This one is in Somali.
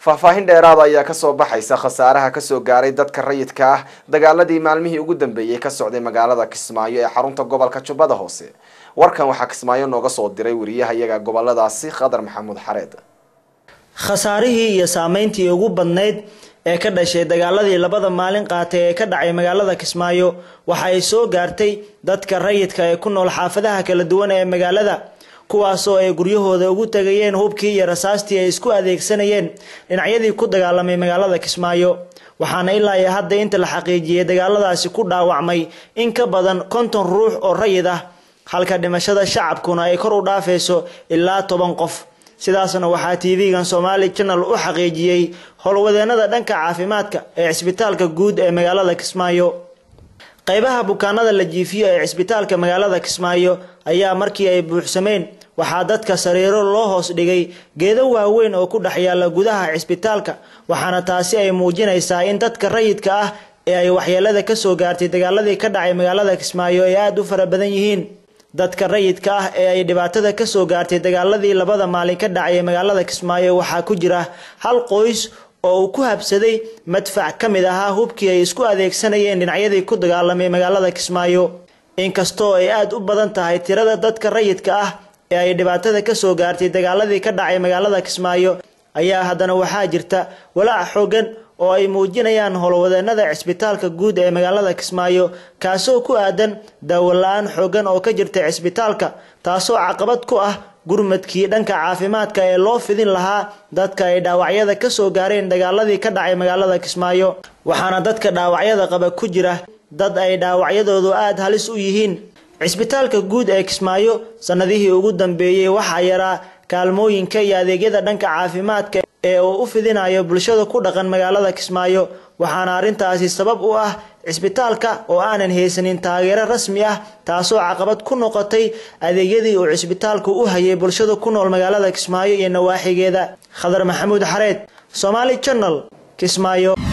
faahfaahin dheeraad ayaa ka soo baxaysa khasaaraha ka soo gaaray dadka rayidka ah dagaaladii maalmihii ugu dambeeyay ka socday magaalada Kismaayo ee xarunta gobolka Jubbada Hoose. Warkan waxa Kismaayo nooga soo diray wariyaha iyaga goboladaasi Khadar Maxamuud Xareed. Khasaarihii iyo saameyntii ugu badnayd ee ka dhashay dagaaladii labada maalin qaatay ee ka dhacay magaalada Kismaayo waxa ay soo gaartay dadka rayidka ee ku nool xaafadaha kala duwan ee magaalada, kuwaasoo ay guryahooda ugu tagayeen hubkii iyo rasaastii ay isku adeegsanayeen dhinacyadii ku dagaalamay magaalada Kismaayo. waxaana ilaa hadda inta la xaqiijiyay dagaaladaasi ku dhaawacmay in ka badan 50 ruux oo rayid ah, halka dhimashada shacabkuna ay kor u dhaafayso ilaa 10 qof. sidaasna waxaa TV-gan Somali Channel u xaqiijiyay howlwadeenada dhanka caafimaadka ee isbitaalka guud ee magaalada Kismaayo. qaybaha bukaanada la jiifiyo ee isbitaalka magaalada Kismaayo ayaa markii ay buuxsameen waxaa dadka sariiro loo hoos dhigay geedo waaweyn oo ku dhex yaala gudaha isbitaalka, waxaana taasi ay muujinaysaa in dadka rayidka ah ee ay waxyeelada ka soo gaartay dagaaladii ka dhacay magaalada Kismaayo ay aad u fara badan yihiin. dadka rayidka ah ee ay dhibaatada ka soo gaartay dagaaladii labada maalin ka dhacay magaalada Kismaayo waxaa ku jira hal qoys oo uu ku habsaday madfac kamid ah hubkii ay isku adeegsanayeen dhinacyadii ku dagaalamay magaalada Kismaayo. inkastoo ay aad u badan tahay tirada dadka rayidka ah ee ay dhibaatada ka soo gaartay dagaaladii ka dhacay magaalada Kismaayo ayaa haddana waxaa jirta walaac xooggan oo ay muujinayaan howlwadeenada isbitaalka guud ee magaalada Kismaayo, kaasoo ku aadan daawo la'aan xooggan oo ka jirta isbitaalka, taasoo caqabad ku ah gurmadkii dhanka caafimaadka ee loo fidin lahaa dadka ay dhaawacyada ka soo gaareen dagaaladii ka dhacay magaalada Kismaayo. waxaana dadka dhaawacyada qaba ku jira dad ay dhaawacyadoodu aad halis u yihiin. isbitaalka guud ee Kismaayo sanadihii ugu dambeeyay waxaa yaraa kaalmooyinka iyo adeegyada dhanka caafimaadka ee uu u fidinayo bulshada ku dhaqan magaalada Kismaayo, waxaana arintaasi sabab u ah isbitaalka oo aanan haysanin taageero rasmi ah, taasoo caqabad ku noqotay adeegyadii uu isbitaalku u hayay bulshada ku nool magaalada Kismaayo iyo nawaaxigeeda. Khadar Maxamuud Xareed, Somali Channel, Kismaayo.